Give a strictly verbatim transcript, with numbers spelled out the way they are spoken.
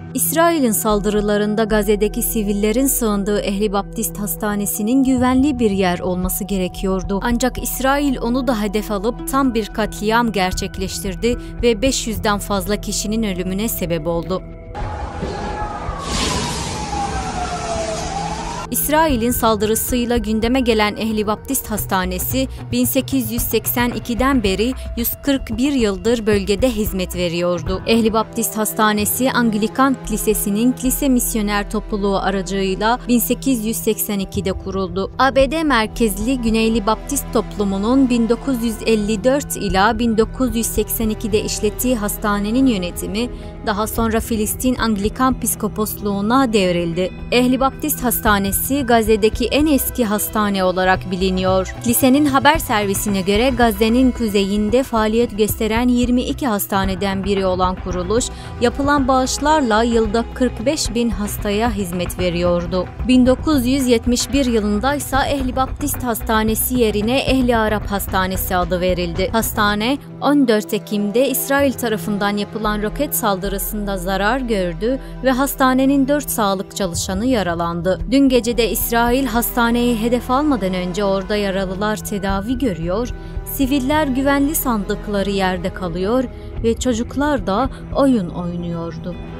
İsrail'in saldırılarında Gazze'deki sivillerin sığındığı Ehli Baptist Hastanesi'nin güvenli bir yer olması gerekiyordu. Ancak İsrail onu da hedef alıp tam bir katliam gerçekleştirdi ve beş yüzden fazla kişinin ölümüne sebep oldu. İsrail'in saldırısıyla gündeme gelen Ehli Baptist Hastanesi bin sekiz yüz seksen ikiden beri yüz kırk bir yıldır bölgede hizmet veriyordu. Ehli Baptist Hastanesi Anglikan Kilisesi'nin kilise misyoner topluluğu aracılığıyla bin sekiz yüz seksen ikide kuruldu. A B D merkezli Güneyli Baptist toplumunun bin dokuz yüz elli dört ila bin dokuz yüz seksen ikide işlettiği hastanenin yönetimi daha sonra Filistin Anglikan Piskoposluğu'na devrildi. Ehli Baptist Hastanesi Gazze'deki en eski hastane olarak biliniyor. Kilisenin haber servisine göre Gazze'nin kuzeyinde faaliyet gösteren yirmi iki hastaneden biri olan kuruluş, yapılan bağışlarla yılda kırk beş bin hastaya hizmet veriyordu. bin dokuz yüz yetmiş bir yılında ise Ehli Baptist Hastanesi yerine Ehli Arap Hastanesi adı verildi. Hastane on dört Ekim'de İsrail tarafından yapılan roket saldırısında zarar gördü ve hastanenin dört sağlık çalışanı yaralandı. Dün gece de İsrail hastaneyi hedef almadan önce orada yaralılar tedavi görüyor, siviller güvenli sandıkları yerde kalıyor ve çocuklar da oyun oynuyordu.